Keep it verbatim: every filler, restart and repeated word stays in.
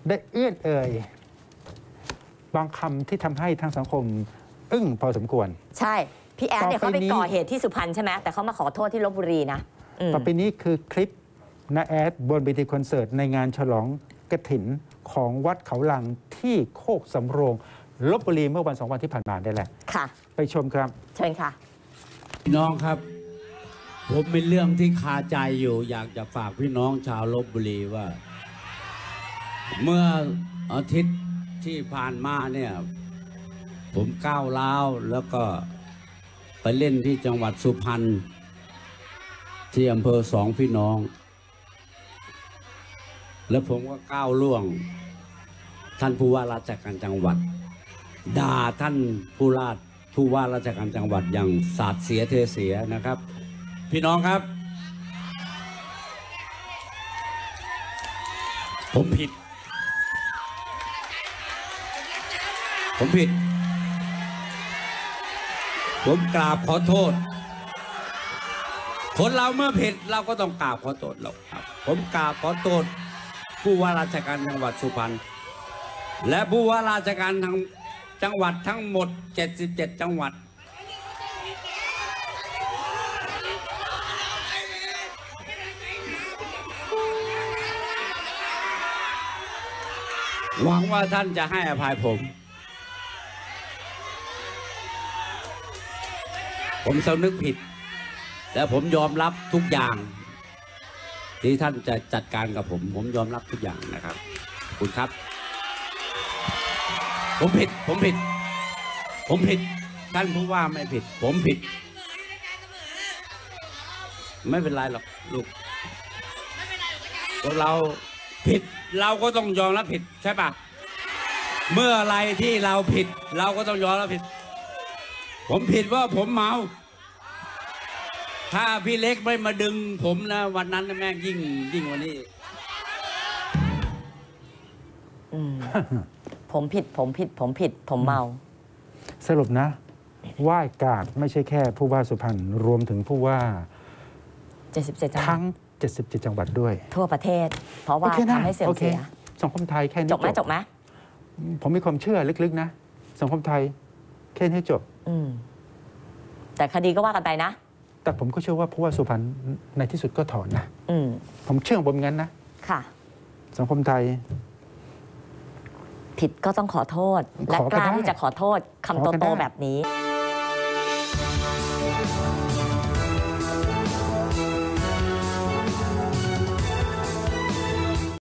ได้เอื้อนเอ่ยบางคำที่ทำให้ทางสังคมอึ้งพอสมควรใช่พี่แอดเนี่ยเขาไปก่อเหตุที่สุพรรณใช่ไหมแต่เขามาขอโทษที่ลพบุรีนะต่อไปนี้คือคลิปน้าแอดบนเวทีคอนเสิร์ตในงานฉลองกฐินของวัดเขาลังที่โคกสำโรงลพบุรีเมื่อวันสองวันที่ผ่านมาได้แหละค่ะไปชมครับเชิญค่ะพี่น้องครับผมมีเรื่องที่คาใจอยู่อยากจะฝากพี่น้องชาวลพบุรีว่าเมื่ออาทิตย์ที่ผ่านมาเนี่ยผมก้าวร้าวแล้วก็ไปเล่นที่จังหวัดสุพรรณที่อำเภอสองพี่น้องแล้วผมก็ก้าวล่วงท่านผู้ว่าราชการจังหวัดด่าท่านผู้ราชผู้ว่าราชการจังหวัดอย่างสาดเสียเทเสียนะครับพี่น้องครับผมผิดผมผิดผมกราบขอโทษคนเราเมื่อผิดเราก็ต้องกราบขอโทษเราครับผมกราบขอโทษผู้ว่าราชการจังหวัดสุพรรณและผู้ว่าราชการทั้งจังหวัดทั้งหมดเจ็ดสิบเจ็ดจังหวัดหวังว่าท่านจะให้อภัยผมผมสำนึกผิดและผมยอมรับทุกอย่างที่ท่านจะจัดการกับผมผมยอมรับทุกอย่างนะครับขอบคุณครับผมผิดผมผิดผมผิดท่านผู้ว่าไม่ผิดผมผิดไม่เป็นไรหรอกลูกพวกเราผิดเราก็ต้องยอมรับผิดใช่ปะเมื่ออะไรที่เราผิดเราก็ต้องยอมรับผิดผมผิดว่าผมเมาถ้าพี่เล็กไม่มาดึงผมนะวันนั้นแม่งยิ่งยิ่งกว่านี้ผมผิดผมผิดผมผิดผมเมาสรุปนะไหว้กาดไม่ใช่แค่ผู้ว่าสุพรรณรวมถึงผู้ว่าเจ็ดสิบเจ็ดทั้งเจ็ดสิบเจ็ดจังหวัดด้วยทั่วประเทศเพราะว่าทำให้เสื่อมเสียสังคมไทยแค่นี้จบไหมจบไหมผมมีความเชื่อลึกๆนะสังคมไทยแค่นี้จบแต่คดีก็ว่ากันไปนะแต่ผมก็เชื่อว่าผู้ว่าสุพรรณในที่สุดก็ถอนนะผมเชื่อผมงั้นนะค่ะสังคมไทยผิดก็ต้องขอโทษและกล้าที่จะขอโทษคำโตๆแบบนี้